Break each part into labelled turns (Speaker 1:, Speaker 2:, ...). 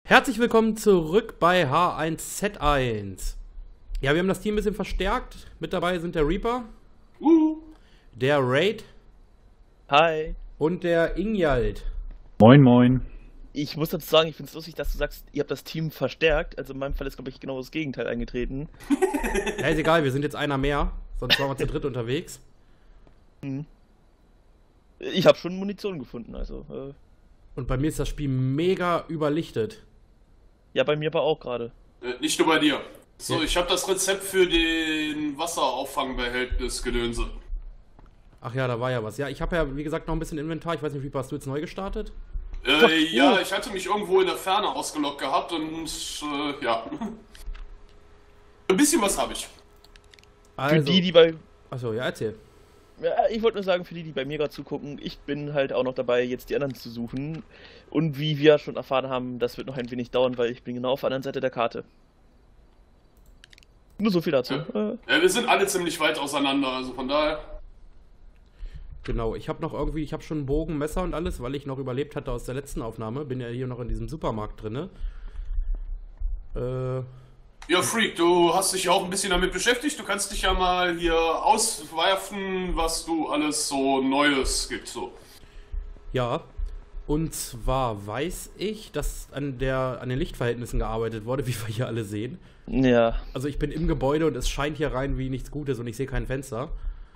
Speaker 1: Herzlich willkommen zurück bei H1Z1. Ja, wir haben das Team ein bisschen verstärkt. Mit dabei sind der Reaper, der Raid
Speaker 2: Hi.
Speaker 1: und der Ingjald.
Speaker 3: Moin, moin.
Speaker 2: Ich muss dazu sagen, ich finde es lustig, dass du sagst, ihr habt das Team verstärkt. Also in meinem Fall ist, glaube ich, genau das Gegenteil eingetreten.
Speaker 1: Ja, ist egal, wir sind jetzt einer mehr. Sonst waren wir zu dritt unterwegs.
Speaker 2: Ich habe schon Munition gefunden, also.
Speaker 1: Und bei mir ist das Spiel mega überlichtet.
Speaker 2: Ja, bei mir aber auch gerade.
Speaker 4: Nicht nur bei dir. So,
Speaker 1: Ja.
Speaker 4: ich habe das Rezept für den Wasserauffangbehältnis Gedönse.
Speaker 1: Ach ja, da war ja was. Ja, ich habe ja, wie gesagt, noch ein bisschen Inventar. Ich weiß nicht, Reaper, hast du jetzt neu gestartet?
Speaker 4: Ja, ich hatte mich irgendwo in der Ferne ausgelockt gehabt und ja. Ein bisschen was habe ich.
Speaker 1: Also,
Speaker 2: Für die bei.
Speaker 1: Achso, ja, erzähl.
Speaker 2: Ja, ich wollte nur sagen, für die bei mir gerade zugucken, ich bin halt auch noch dabei, jetzt die anderen zu suchen. Und wie wir schon erfahren haben, das wird noch ein wenig dauern, weil ich bin genau auf der anderen Seite der Karte. Nur so viel dazu.
Speaker 4: Ja, wir sind alle ziemlich weit auseinander, also von daher.
Speaker 1: Genau, ich habe noch irgendwie, ich habe schon Bogen, Messer und alles, weil ich noch überlebt hatte aus der letzten Aufnahme. Bin ja hier noch in diesem Supermarkt drinne.
Speaker 4: Ja, Freak, du hast dich ja auch ein bisschen damit beschäftigt. Du kannst dich ja mal hier auswerfen, was du alles so Neues gibt, so.
Speaker 1: Ja, und zwar weiß ich, dass an den Lichtverhältnissen gearbeitet wurde, wie wir hier alle sehen.
Speaker 2: Ja.
Speaker 1: Also ich bin im Gebäude und es scheint hier rein wie nichts Gutes und ich sehe kein Fenster.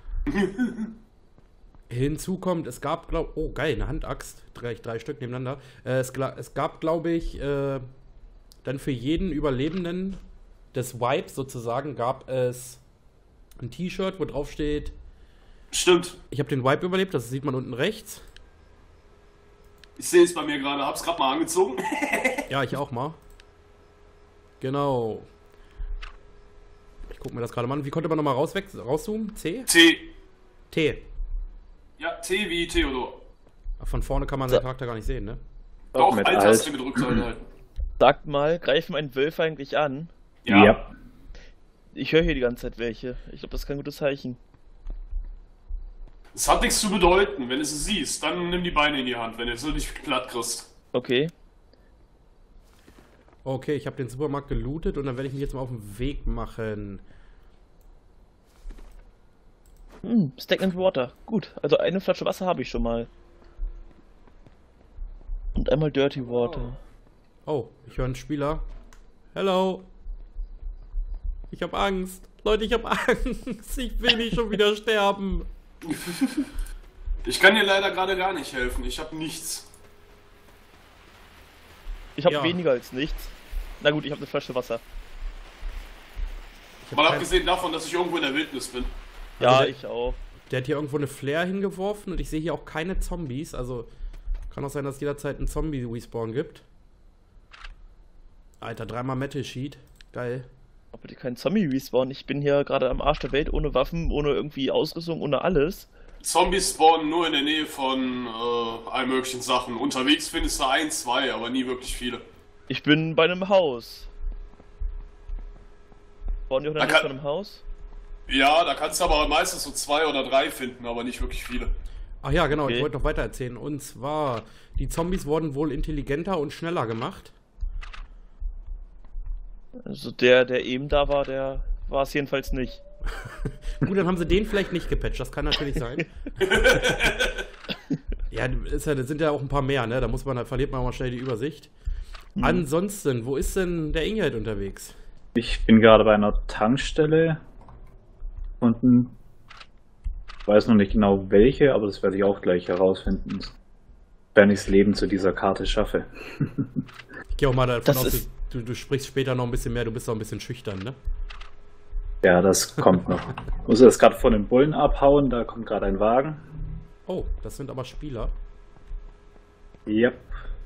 Speaker 1: Hinzu kommt, es gab, oh geil, eine Handaxt, drei Stück nebeneinander. Es gab, glaube ich, dann für jeden Überlebenden des Wipes sozusagen gab es ein T-Shirt, wo drauf steht,
Speaker 4: Stimmt.
Speaker 1: ich habe den Wipe überlebt, das sieht man unten rechts.
Speaker 4: Ich sehe es bei mir gerade, hab's gerade mal angezogen.
Speaker 1: Ja, ich auch mal. Genau. Ich gucke mir das gerade mal an. Wie konnte man nochmal rauszoomen? C?
Speaker 4: T.
Speaker 1: T.
Speaker 4: Ja, T wie Theodor.
Speaker 1: Von vorne kann man den Charakter gar nicht sehen, ne?
Speaker 4: Auch
Speaker 3: mit
Speaker 4: Alt-Taste
Speaker 3: Alt.
Speaker 4: gedrückt halten.
Speaker 2: Sagt mal, greifen einen Wölfe eigentlich an?
Speaker 4: Ja.
Speaker 2: Ich höre hier die ganze Zeit welche. Ich glaube, das ist kein gutes Zeichen.
Speaker 4: Es hat nichts zu bedeuten. Wenn du sie siehst, dann nimm die Beine in die Hand, wenn du sie nicht platt kriegst.
Speaker 2: Okay.
Speaker 1: Okay, ich habe den Supermarkt gelootet und dann werde ich mich jetzt mal auf den Weg machen.
Speaker 2: Stack and Water. Gut, also eine Flasche Wasser habe ich schon mal. Und einmal Dirty Water.
Speaker 1: Oh, ich höre einen Spieler. Hello. Ich habe Angst. Leute, ich habe Angst. Ich will nicht schon wieder sterben.
Speaker 4: Ich kann dir leider gerade gar nicht helfen. Ich habe nichts.
Speaker 2: Ich habe
Speaker 1: Ja.
Speaker 2: weniger als nichts. Na gut, ich habe eine Flasche Wasser.
Speaker 1: Ich hab
Speaker 4: Mal
Speaker 1: kein-
Speaker 4: abgesehen davon, dass ich irgendwo in der Wildnis bin.
Speaker 2: Ja,
Speaker 1: Also der-
Speaker 2: ich auch.
Speaker 1: Der hat hier irgendwo eine Flare hingeworfen und ich sehe hier auch keine Zombies. Also kann auch sein, dass es jederzeit einen Zombie-Respawn gibt. Alter, dreimal Metal Sheet. Geil.
Speaker 2: Aber bitte kein Zombie-Respawn. Ich bin hier gerade am Arsch der Welt, ohne Waffen, ohne irgendwie Ausrüstung, ohne alles.
Speaker 4: Zombies spawnen nur in der Nähe von allen möglichen Sachen. Unterwegs findest du ein, zwei, aber nie wirklich viele.
Speaker 2: Ich bin bei einem Haus. Bauen die auch in der
Speaker 4: Da
Speaker 2: Nähe
Speaker 4: kann-
Speaker 2: von einem Haus?
Speaker 4: Ja, da kannst du aber meistens so zwei oder drei finden, aber nicht wirklich viele.
Speaker 1: Ach ja, genau,
Speaker 2: Okay.
Speaker 1: ich wollte noch weiter erzählen. Und zwar, die Zombies wurden wohl intelligenter und schneller gemacht.
Speaker 2: Also der eben da war, der war es jedenfalls nicht.
Speaker 1: Gut, dann haben sie den vielleicht nicht gepatcht, das kann natürlich sein. Ja, das sind ja auch ein paar mehr, ne? Da verliert man auch mal schnell die Übersicht. Ansonsten, wo ist denn der Ingjald unterwegs?
Speaker 3: Ich bin gerade bei einer Tankstelle und weiß noch nicht genau welche, aber das werde ich auch gleich herausfinden, wenn ich das Leben zu dieser Karte schaffe.
Speaker 1: Ich gehe auch mal davon
Speaker 2: Das
Speaker 1: aus,
Speaker 2: ist-
Speaker 1: du sprichst später noch ein bisschen mehr, du bist auch ein bisschen schüchtern, ne?
Speaker 3: Ja, das kommt noch. Ich muss jetzt gerade von den Bullen abhauen, da kommt gerade ein Wagen.
Speaker 1: Oh, das sind aber Spieler.
Speaker 3: Yep.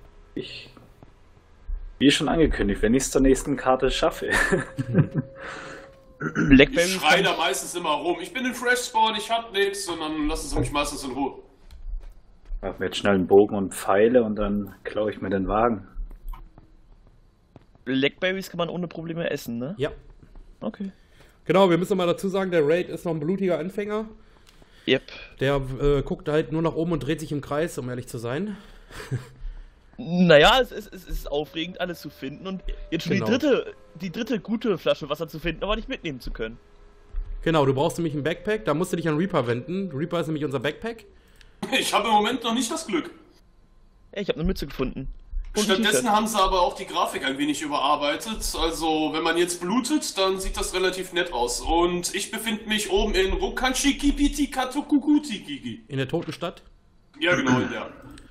Speaker 3: Wie schon angekündigt, wenn ich es zur nächsten Karte schaffe.
Speaker 2: Blackberry
Speaker 4: Ich schreie da meistens immer rum. Ich bin in Fresh Spawn, ich hab nix und dann lassen sie mich meistens in Ruhe.
Speaker 3: Ich mache mir jetzt schnell einen Bogen und Pfeile und dann klaue ich mir den Wagen.
Speaker 2: Blackberries kann man ohne Probleme essen, ne?
Speaker 1: Ja.
Speaker 2: Okay.
Speaker 1: Genau, wir müssen mal dazu sagen, der Raid ist noch ein blutiger Anfänger.
Speaker 2: Yep.
Speaker 1: Der guckt halt nur nach oben und dreht sich im Kreis, um ehrlich zu sein.
Speaker 2: Naja, es ist aufregend, alles zu finden und jetzt schon
Speaker 1: Genau.
Speaker 2: die dritte gute Flasche Wasser zu finden, aber nicht mitnehmen zu können.
Speaker 1: Genau, du brauchst nämlich ein Backpack, da musst du dich an Reaper wenden. Reaper ist nämlich unser Backpack.
Speaker 4: Ich habe im Moment noch nicht das Glück.
Speaker 2: Ey, ich habe eine Mütze gefunden. Und ein
Speaker 4: Stattdessen
Speaker 2: T-Shirt.
Speaker 4: haben sie aber auch die Grafik ein wenig überarbeitet. Also, wenn man jetzt blutet, dann sieht das relativ nett aus. Und ich befinde mich oben in Rokanshikipiti Katokukutikiki.
Speaker 1: In der toten Stadt.
Speaker 4: Ja, genau, in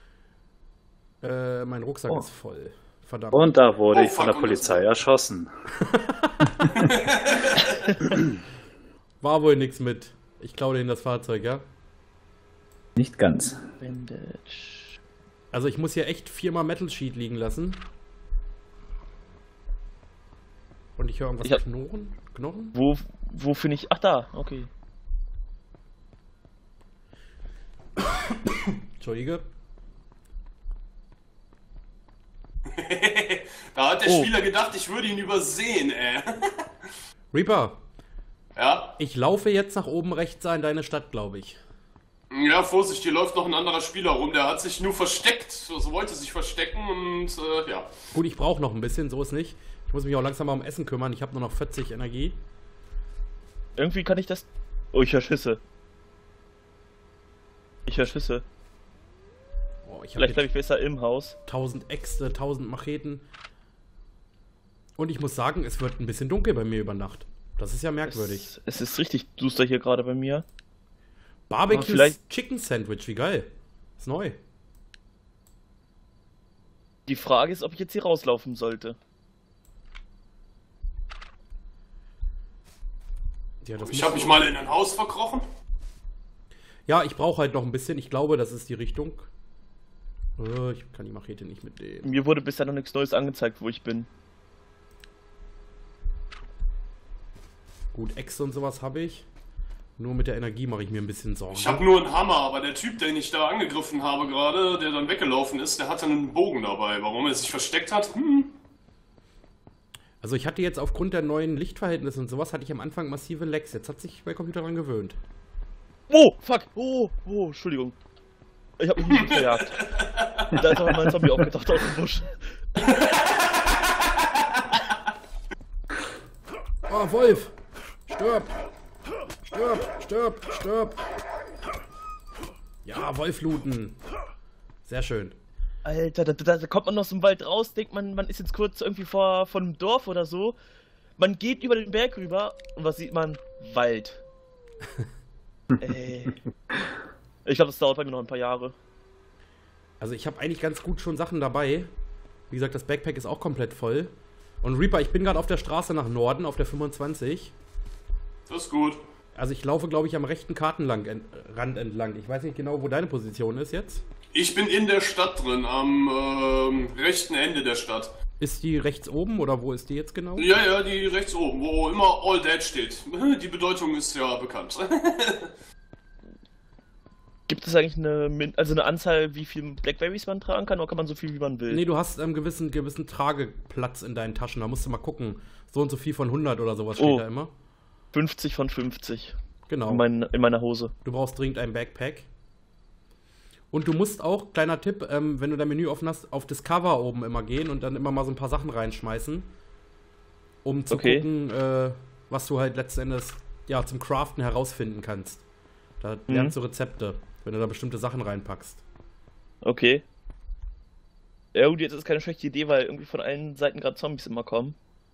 Speaker 4: der.
Speaker 1: Mein Rucksack
Speaker 3: Oh.
Speaker 1: ist voll. Verdammt.
Speaker 3: Und da wurde
Speaker 4: Oh,
Speaker 3: ich von
Speaker 4: fuck,
Speaker 3: der Polizei erschossen.
Speaker 1: War wohl nichts mit. Ich klaue denen das Fahrzeug, ja?
Speaker 3: Nicht ganz.
Speaker 2: Bandage.
Speaker 1: Also ich muss hier echt 4-mal Metal Sheet liegen lassen. Und ich höre irgendwas
Speaker 2: Ich hab-
Speaker 1: Knochen?
Speaker 2: Wo finde ich. Ach da, okay.
Speaker 1: Entschuldige.
Speaker 4: Da hat der
Speaker 2: Oh.
Speaker 4: Spieler gedacht, ich würde ihn übersehen, ey.
Speaker 1: Reaper,
Speaker 4: Ja?
Speaker 1: ich laufe jetzt nach oben rechts in deine Stadt, glaube ich.
Speaker 4: Ja, Vorsicht, hier läuft noch ein anderer Spieler rum, der hat sich nur versteckt, also wollte sich verstecken und ja.
Speaker 1: Gut, ich brauche noch ein bisschen, so ist nicht. Ich muss mich auch langsam mal um Essen kümmern. Ich habe nur noch 40 Energie.
Speaker 2: Irgendwie kann ich das. Oh, ich höre Schüsse. Ich höre Schüsse.
Speaker 1: Oh, ich
Speaker 2: Vielleicht
Speaker 1: habe
Speaker 2: bleibe ich besser im Haus.
Speaker 1: 1000 Äxte, 1000 Macheten. Und ich muss sagen, es wird ein bisschen dunkel bei mir über Nacht. Das ist ja merkwürdig.
Speaker 2: Es ist richtig duster hier gerade bei mir.
Speaker 1: Barbecue
Speaker 2: aber vielleicht-
Speaker 1: Chicken Sandwich, wie geil. Ist neu.
Speaker 2: Die Frage ist, ob ich jetzt hier rauslaufen sollte.
Speaker 1: Ja, das
Speaker 4: Ich
Speaker 1: muss-
Speaker 4: habe mich mal in ein Haus verkrochen.
Speaker 1: Ja, ich brauche halt noch ein bisschen. Ich glaube, das ist die Richtung. Ich kann die Machete nicht mitnehmen.
Speaker 2: Mir wurde bisher noch nichts Neues angezeigt, wo ich bin.
Speaker 1: Gut, Äxte und sowas habe ich. Nur mit der Energie mache ich mir ein bisschen Sorgen.
Speaker 4: Ich habe nur einen Hammer, aber der Typ, den ich da angegriffen habe gerade, der dann weggelaufen ist, der hatte einen Bogen dabei. Warum er sich versteckt hat?
Speaker 1: Also ich hatte jetzt aufgrund der neuen Lichtverhältnisse und sowas, hatte ich am Anfang massive Lags. Jetzt hat sich mein Computer daran gewöhnt.
Speaker 2: Oh, fuck! Oh, Entschuldigung. Ich hab mich nicht verjagt. Da ist aber mein Zombie aufgetaucht aus dem Busch.
Speaker 1: Oh, Wolf! Stirb! Stirb! Stirb! Stirb! Ja, Wolf looten! Sehr schön.
Speaker 2: Alter, da kommt man aus dem Wald raus, denkt man ist jetzt kurz irgendwie von einem Dorf oder so. Man geht über den Berg rüber und was sieht man? Wald. Ey. Ich glaube, das dauert bei mir noch ein paar Jahre.
Speaker 1: Also ich habe eigentlich ganz gut schon Sachen dabei. Wie gesagt, das Backpack ist auch komplett voll. Und Reaper, ich bin gerade auf der Straße nach Norden, auf der 25.
Speaker 4: Das ist gut.
Speaker 1: Also ich laufe, glaube ich, am rechten Kartenrand entlang. Ich weiß nicht genau, wo deine Position ist jetzt.
Speaker 4: Ich bin in der Stadt drin, am rechten Ende der Stadt.
Speaker 1: Ist die rechts oben oder wo ist die jetzt genau?
Speaker 4: Ja, ja, die rechts oben, wo immer All Dead steht. Die Bedeutung ist ja bekannt.
Speaker 2: Gibt es eigentlich eine Anzahl, wie viel Blackberries man tragen kann, oder kann man so viel, wie man will?
Speaker 1: Nee, du hast einen gewissen Trageplatz in deinen Taschen. Da musst du mal gucken. So und so viel von 100 oder sowas steht
Speaker 2: Oh.
Speaker 1: da immer.
Speaker 2: 50 von 50
Speaker 1: Genau.
Speaker 2: in meiner Hose.
Speaker 1: Du brauchst dringend ein Backpack. Und du musst auch, kleiner Tipp, wenn du dein Menü offen hast, auf Discover oben immer gehen und dann immer mal so ein paar Sachen reinschmeißen. Um zu
Speaker 2: Okay.
Speaker 1: gucken, was du halt letzten Endes ja, zum Craften herausfinden kannst. Da lernst du Rezepte, wenn du da bestimmte Sachen reinpackst.
Speaker 2: Okay. Ja gut, jetzt ist keine schlechte Idee, weil irgendwie von allen Seiten gerade Zombies immer kommen.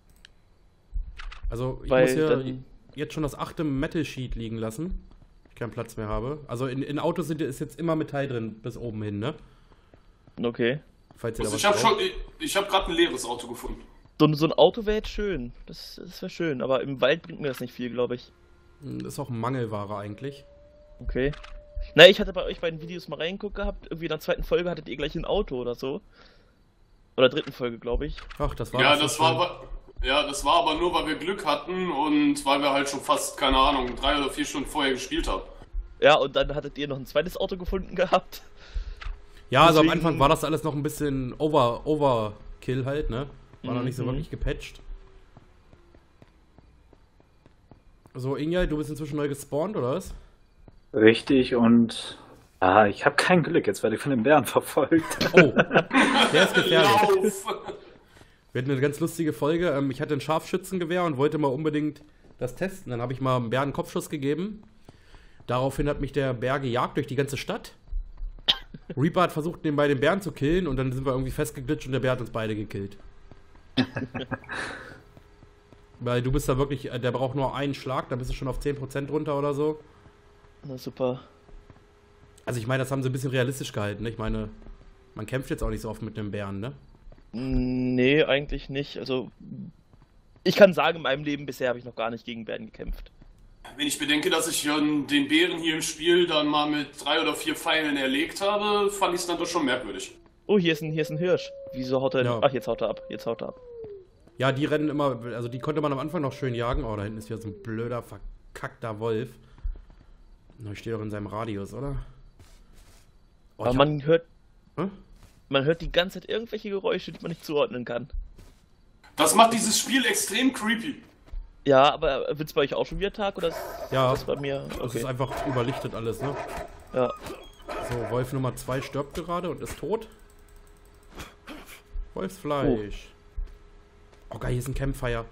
Speaker 1: Also ich
Speaker 2: Weil
Speaker 1: muss hier
Speaker 2: dann-
Speaker 1: jetzt schon das 8. Metal Sheet liegen lassen. Ich keinen Platz mehr habe. Also in Autos ist jetzt immer Metall drin, bis oben hin, ne?
Speaker 2: Okay.
Speaker 1: Falls ihr da
Speaker 4: Also
Speaker 1: was braucht.
Speaker 4: ich habe gerade ein leeres Auto gefunden.
Speaker 2: So ein Auto wäre jetzt schön. Das wäre schön, aber im Wald bringt mir das nicht viel, glaube ich.
Speaker 1: Ist auch Mangelware eigentlich.
Speaker 2: Okay. Na, ich hatte bei euch bei den Videos mal reingeguckt gehabt. Irgendwie in der zweiten Folge hattet ihr gleich ein Auto oder so. Oder dritten Folge, glaube ich.
Speaker 1: Ach, das war
Speaker 4: Ja,
Speaker 1: doch so
Speaker 4: das war
Speaker 1: schön.
Speaker 4: aber, ja, das war aber nur, weil wir Glück hatten und weil wir halt schon fast, keine Ahnung, 3 oder 4 Stunden vorher gespielt haben.
Speaker 2: Ja, und dann hattet ihr noch ein zweites Auto gefunden gehabt.
Speaker 1: Ja, also am
Speaker 2: Deswegen-
Speaker 1: Anfang war das alles noch ein bisschen Overkill halt, ne? War noch nicht so
Speaker 2: Mhm.
Speaker 1: wirklich gepatcht. So, Inja, du bist inzwischen neu gespawnt, oder was?
Speaker 3: Richtig, und Ah, ich habe kein Glück, jetzt werde ich von den Bären verfolgt.
Speaker 1: Oh, der ist gefährlich.
Speaker 4: Lauf!
Speaker 1: Wir hatten eine ganz lustige Folge. Ich hatte ein Scharfschützengewehr und wollte mal unbedingt das testen. Dann habe ich mal einem Bär einen Kopfschuss gegeben. Daraufhin hat mich der Bär gejagt durch die ganze Stadt. Reaper hat versucht, den bei den Bären zu killen und dann sind wir irgendwie festgeglitscht und der Bär hat uns beide gekillt. Weil du bist da wirklich, der braucht nur einen Schlag, dann bist du schon auf 10% runter oder so.
Speaker 2: Na super.
Speaker 1: Also ich meine, das haben sie ein bisschen realistisch gehalten, ne? Ich meine, man kämpft jetzt auch nicht so oft mit einem Bären, ne?
Speaker 2: Nee, eigentlich nicht. Also, ich kann sagen, in meinem Leben bisher habe ich noch gar nicht gegen Bären gekämpft.
Speaker 4: Wenn ich bedenke, dass ich den Bären hier im Spiel dann mal mit 3 oder 4 Pfeilen erlegt habe, fand ich es dann doch schon merkwürdig.
Speaker 2: Oh, hier ist ein Hirsch. Wieso haut er?
Speaker 1: Ja.
Speaker 2: Ach, jetzt haut er ab.
Speaker 1: Ja, die rennen immer, also die konnte man am Anfang noch schön jagen. Oh, da hinten ist wieder so ein blöder, verkackter Wolf. Na, ich stehe doch in seinem Radius, oder? Oh,
Speaker 2: Aber
Speaker 1: ich
Speaker 2: man hört
Speaker 1: Hä?
Speaker 2: die ganze Zeit irgendwelche Geräusche, die man nicht zuordnen kann.
Speaker 4: Das macht dieses Spiel extrem creepy.
Speaker 2: Ja, aber wird's bei euch auch schon wieder Tag oder ist
Speaker 1: Ja.
Speaker 2: das bei mir?
Speaker 1: Das
Speaker 2: Okay.
Speaker 1: ist einfach überlichtet alles, ne?
Speaker 2: Ja.
Speaker 1: So, Wolf Nummer 2 stirbt gerade und ist tot. Wolfsfleisch. Oh geil, hier ist ein Campfire.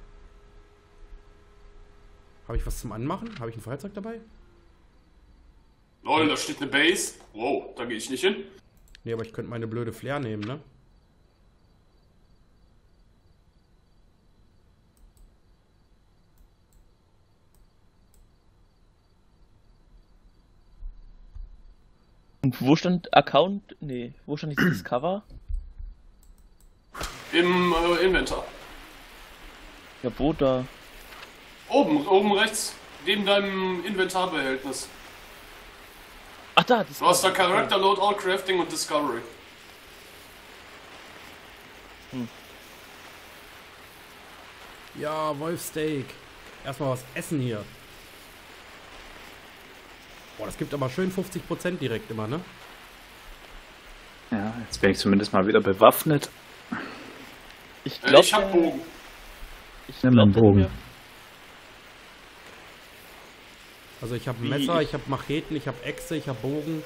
Speaker 1: Habe ich was zum Anmachen? Habe ich ein Feuerzeug dabei?
Speaker 4: Lol, da steht eine Base. Wow, da gehe ich nicht hin.
Speaker 1: Nee, aber ich könnte meine blöde Flair nehmen, ne?
Speaker 2: Und wo stand Account? Nee, wo stand dieses Cover?
Speaker 4: Im Inventar.
Speaker 2: Ja, wo da?
Speaker 4: Oben rechts. Neben deinem Inventarbehältnis.
Speaker 2: Ach da, das
Speaker 4: Du hast da Character, Loadout, Crafting und Discovery.
Speaker 1: Ja, Wolfsteak. Erstmal was essen hier. Boah, das gibt aber schön 50% direkt immer, ne?
Speaker 3: Ja, jetzt bin ich zumindest mal wieder bewaffnet.
Speaker 2: Ich glaube,
Speaker 4: Ich hab Bogen.
Speaker 3: Nimm mal einen Bogen.
Speaker 1: Also ich habe
Speaker 2: Wie?
Speaker 1: Messer, ich habe Macheten, ich habe Äxte, ich habe Bogen.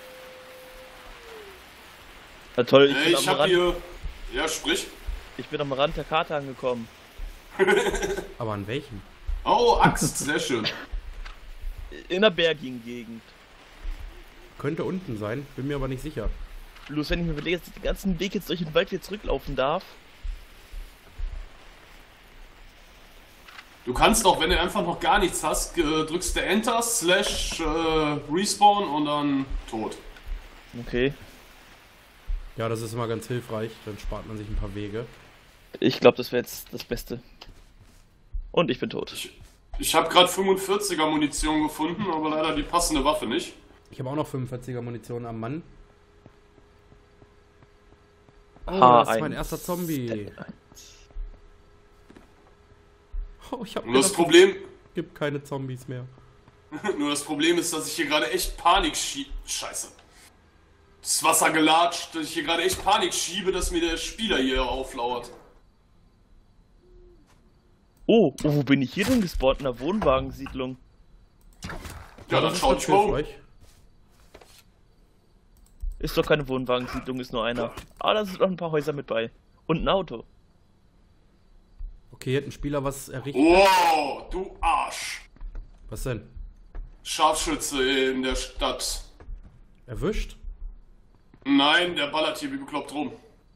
Speaker 2: Na toll,
Speaker 4: Ich hab hier... Ja, sprich.
Speaker 2: ich bin am Rand der Karte angekommen.
Speaker 1: Aber an welchem?
Speaker 4: Oh, Axt, sehr schön.
Speaker 2: In der bergigen Gegend.
Speaker 1: Könnte unten sein, bin mir aber nicht sicher.
Speaker 2: Bloß wenn ich mir überlege, dass ich den ganzen Weg jetzt durch den Wald wieder zurücklaufen darf.
Speaker 4: Du kannst auch, wenn du einfach noch gar nichts hast, drückst du Enter, Slash, Respawn und dann tot.
Speaker 2: Okay.
Speaker 1: Ja, das ist immer ganz hilfreich, dann spart man sich ein paar Wege.
Speaker 2: Ich glaube, das wäre jetzt das Beste. Und ich bin tot.
Speaker 4: Ich habe gerade 45er Munition gefunden, aber leider die passende Waffe nicht.
Speaker 1: Ich habe auch noch 45er Munition am Mann. Oh,
Speaker 2: H1.
Speaker 1: das ist mein erster Zombie. Oh, ich habe
Speaker 4: Und das Problem,
Speaker 1: gibt keine Zombies mehr.
Speaker 4: nur das Problem ist, dass ich hier gerade echt Panik schiebe. Scheiße. Das Wasser gelatscht, dass ich hier gerade echt Panik schiebe, dass mir der Spieler hier auflauert.
Speaker 2: Oh, wo bin ich hier denn gespawnt? In der Wohnwagensiedlung.
Speaker 4: Ja, dann
Speaker 1: das
Speaker 4: schau
Speaker 1: ist
Speaker 4: ich mal um.
Speaker 1: hilfreich.
Speaker 2: Ist doch keine Wohnwagensiedlung, ist nur einer. Aber da sind noch ein paar Häuser mit bei. Und ein Auto.
Speaker 1: Okay, hier hat ein Spieler was errichtet.
Speaker 4: Wow, du Arsch.
Speaker 1: Was denn?
Speaker 4: Scharfschütze in der Stadt.
Speaker 1: Erwischt?
Speaker 4: Nein, der ballert hier wie bekloppt rum.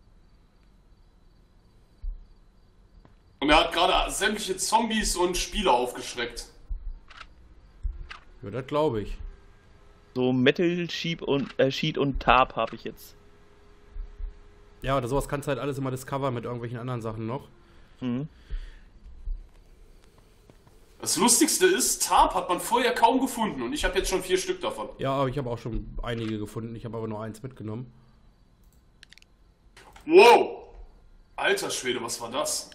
Speaker 4: Und er hat gerade sämtliche Zombies und Spieler aufgeschreckt.
Speaker 1: Ja, das glaube ich.
Speaker 2: So Metal Sheet und Tarp habe ich jetzt.
Speaker 1: Ja, oder sowas kannst du halt alles immer discovern mit irgendwelchen anderen Sachen noch.
Speaker 2: Mhm.
Speaker 4: Das Lustigste ist, Tarp hat man vorher kaum gefunden und ich habe jetzt schon 4 Stück davon.
Speaker 1: Ja, aber ich habe auch schon einige gefunden. Ich habe aber nur eins mitgenommen.
Speaker 4: Wow! Alter Schwede, was war das?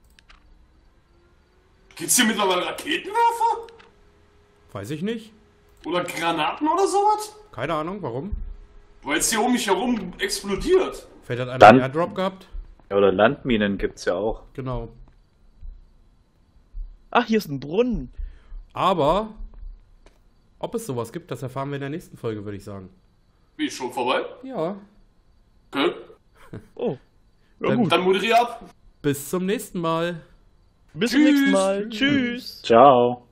Speaker 4: Gibt's hier mittlerweile Raketenwerfer?
Speaker 1: Weiß ich nicht.
Speaker 4: Oder Granaten oder sowas?
Speaker 1: Keine Ahnung, warum.
Speaker 4: Weil es hier um mich herum explodiert.
Speaker 1: Vielleicht hat einer
Speaker 3: Dann-
Speaker 1: einen Airdrop gehabt.
Speaker 3: Ja, oder Landminen gibt's ja auch.
Speaker 1: Genau.
Speaker 2: Ach, hier ist ein Brunnen.
Speaker 1: Aber ob es sowas gibt, das erfahren wir in der nächsten Folge, würde ich sagen.
Speaker 4: Wie, schon vorbei?
Speaker 1: Ja.
Speaker 4: Okay.
Speaker 2: Oh. Ja,
Speaker 1: Dann-
Speaker 2: gut.
Speaker 4: Dann moderier ab.
Speaker 1: Bis zum nächsten Mal.
Speaker 2: Bis zum nächsten Mal. Tschüss.
Speaker 3: Ciao.